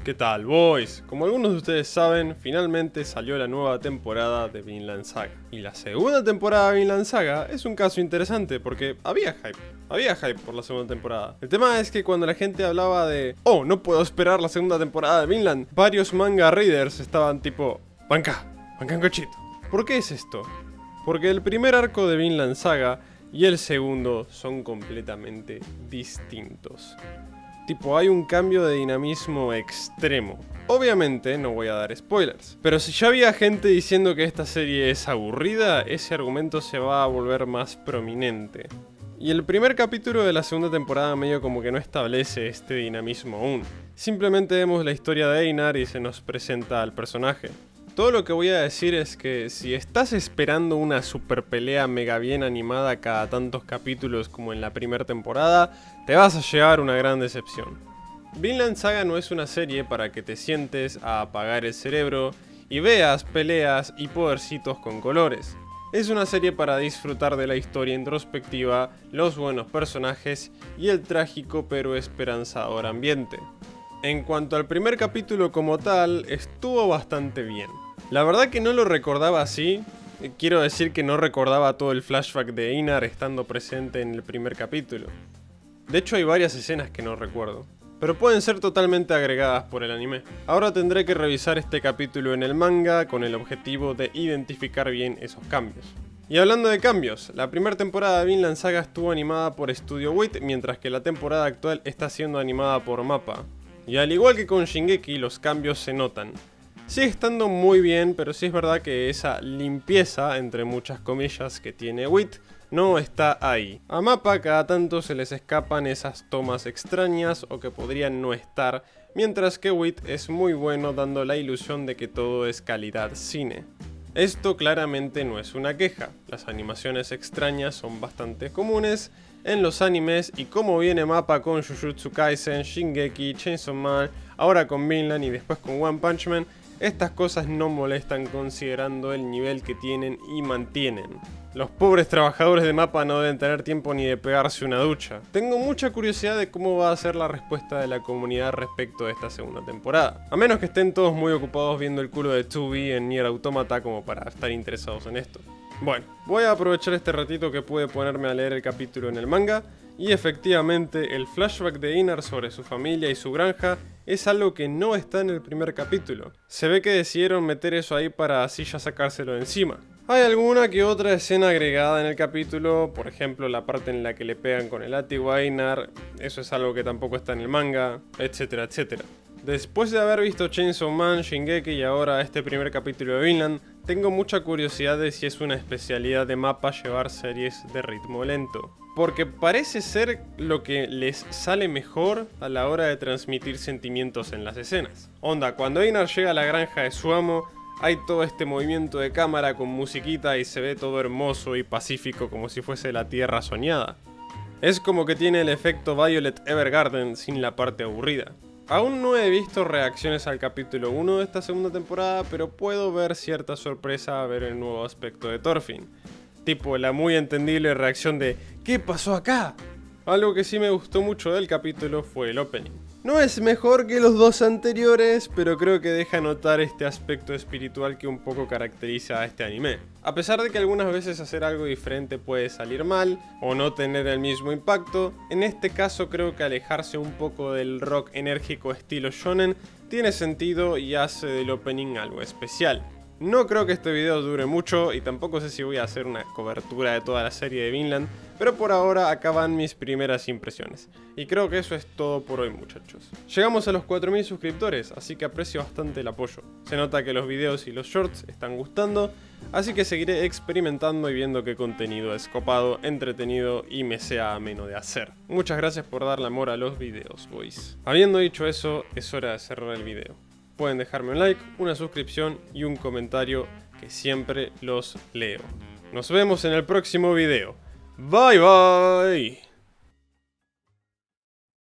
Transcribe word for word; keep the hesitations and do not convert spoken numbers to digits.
¿Qué tal, boys? Como algunos de ustedes saben, finalmente salió la nueva temporada de Vinland Saga. Y la segunda temporada de Vinland Saga es un caso interesante porque había hype. Había hype por la segunda temporada. El tema es que cuando la gente hablaba de "Oh, no puedo esperar la segunda temporada de Vinland", varios manga readers estaban tipo "Banca, banca cochito". ¿Por qué es esto? Porque el primer arco de Vinland Saga y el segundo son completamente distintos. Tipo, hay un cambio de dinamismo extremo. Obviamente no voy a dar spoilers, pero si ya había gente diciendo que esta serie es aburrida, ese argumento se va a volver más prominente. Y el primer capítulo de la segunda temporada medio como que no establece este dinamismo aún. Simplemente vemos la historia de Einar y se nos presenta al personaje. Todo lo que voy a decir es que si estás esperando una super pelea mega bien animada cada tantos capítulos como en la primera temporada, te vas a llevar una gran decepción. Vinland Saga no es una serie para que te sientes a apagar el cerebro y veas peleas y podercitos con colores. Es una serie para disfrutar de la historia introspectiva, los buenos personajes y el trágico pero esperanzador ambiente. En cuanto al primer capítulo como tal, estuvo bastante bien. La verdad que no lo recordaba así, quiero decir que no recordaba todo el flashback de Einar estando presente en el primer capítulo. De hecho hay varias escenas que no recuerdo, pero pueden ser totalmente agregadas por el anime. Ahora tendré que revisar este capítulo en el manga con el objetivo de identificar bien esos cambios. Y hablando de cambios, la primera temporada de Vinland Saga estuvo animada por Studio Wit, mientras que la temporada actual está siendo animada por Mappa. Y al igual que con Shingeki, los cambios se notan. Sigue estando muy bien, pero sí es verdad que esa limpieza, entre muchas comillas, que tiene Wit, no está ahí. A Mappa cada tanto se les escapan esas tomas extrañas o que podrían no estar, mientras que Wit es muy bueno dando la ilusión de que todo es calidad cine. Esto claramente no es una queja, las animaciones extrañas son bastante comunes en los animes y como viene Mappa con Jujutsu Kaisen, Shingeki, Chainsaw Man, ahora con Vinland y después con One Punch Man, estas cosas no molestan considerando el nivel que tienen y mantienen. Los pobres trabajadores de Mappa no deben tener tiempo ni de pegarse una ducha. Tengo mucha curiosidad de cómo va a ser la respuesta de la comunidad respecto de esta segunda temporada. A menos que estén todos muy ocupados viendo el culo de two B en Nier Automata como para estar interesados en esto. Bueno, voy a aprovechar este ratito que pude ponerme a leer el capítulo en el manga. Y efectivamente, el flashback de Einar sobre su familia y su granja es algo que no está en el primer capítulo. Se ve que decidieron meter eso ahí para así ya sacárselo de encima. Hay alguna que otra escena agregada en el capítulo, por ejemplo la parte en la que le pegan con el látigo a Einar, eso es algo que tampoco está en el manga, etcétera, etcétera. Después de haber visto Chainsaw Man, Shingeki y ahora este primer capítulo de Vinland, tengo mucha curiosidad de si es una especialidad de Mappa llevar series de ritmo lento. Porque parece ser lo que les sale mejor a la hora de transmitir sentimientos en las escenas. Onda, cuando Einar llega a la granja de su amo, hay todo este movimiento de cámara con musiquita y se ve todo hermoso y pacífico como si fuese la tierra soñada. Es como que tiene el efecto Violet Evergarden sin la parte aburrida. Aún no he visto reacciones al capítulo uno de esta segunda temporada, pero puedo ver cierta sorpresa a ver el nuevo aspecto de Thorfinn. Tipo la muy entendible reacción de ¿qué pasó acá? Algo que sí me gustó mucho del capítulo fue el opening. No es mejor que los dos anteriores, pero creo que deja notar este aspecto espiritual que un poco caracteriza a este anime. A pesar de que algunas veces hacer algo diferente puede salir mal o no tener el mismo impacto, en este caso creo que alejarse un poco del rock enérgico estilo shonen tiene sentido y hace del opening algo especial. No creo que este video dure mucho y tampoco sé si voy a hacer una cobertura de toda la serie de Vinland, pero por ahora acaban mis primeras impresiones. Y creo que eso es todo por hoy, muchachos. Llegamos a los cuatro mil suscriptores, así que aprecio bastante el apoyo. Se nota que los videos y los shorts están gustando, así que seguiré experimentando y viendo qué contenido es copado, entretenido y me sea ameno de hacer. Muchas gracias por darle amor a los videos, boys. Habiendo dicho eso, es hora de cerrar el video. Pueden dejarme un like, una suscripción y un comentario que siempre los leo. Nos vemos en el próximo video. Bye bye.